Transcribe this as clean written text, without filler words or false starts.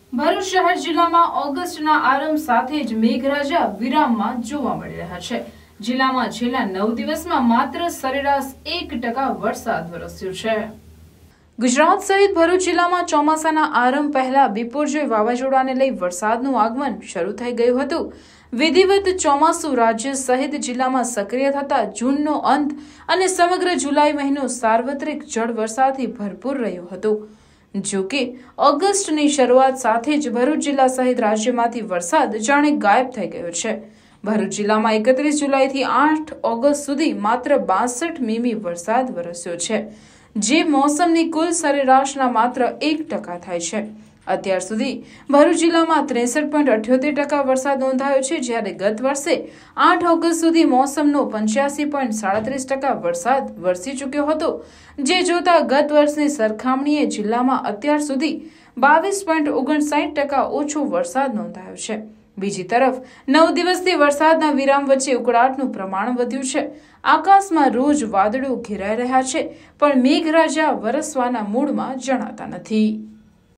ભરૂચ શહેર જિલ્લામાં ઓગસ્ટના આરંભ સાથે જ મેઘરાજા વિરામમાં જોવા મળી રહ્યા છે। જિલ્લામાં છેલ્લા 9 દિવસમાં માત્ર સરેરાશ 1% વરસાદ વરસ્યો છે। ગુજરાત સહિત ભરૂચ જિલ્લામાં ચોમાસાના આરંભ પહેલા બિપોરજોય વાવાઝોડાને લઈ વરસાદનું આગમન શરૂ થઈ ગયું હતું। વિધિવત ચોમાસુ રાજ્ય સહિત જિલ્લામાં સક્રિય થતા જૂનનો અંત અને સમગ્ર જુલાઈ મહિનો સાર્વત્રિક જળ વરસાદથી ભરપૂર રહ્યો હતો। જો કે ઓગસ્ટની શરૂઆત સાથે જ ભરૂચ જિલ્લા સહિત રાજ્યમાંથી વરસાદ જાણે ગાયબ થઈ ગયો છે। ભરૂચ જિલ્લામાં 31 જુલાઈથી 8 ઓગસ્ટ સુધી માત્ર 62 મીમી વરસાદ વરસ્યો છે, જે મોસમની કુલ સરેરાશના માત્ર 1% થાય છે। અત્યાર સુધી ભરૂચ જિલ્લામાં 63.78% વરસાદ નોંધાયો છે, જ્યારે ગત વર્ષે 8 ઓગસ્ટ સુધી મોસમનો 85.37% વરસાદ વરસી ચૂક્યો હતો, જે જોતા ગત વર્ષની સરખામણીએ જિલ્લામાં અત્યાર સુધી 22.59% ઓછો વરસાદ નોંધાયો છે। બીજી તરફ 9 દિવસથી વરસાદના વિરામ વચ્ચે ઉકળાટનું પ્રમાણ વધ્યું છે। આકાશમાં રોજ વાદળો ઘેરાઈ રહ્યા છે, પણ મેઘરાજા વરસવાના મૂડમાં જણાતા નથી।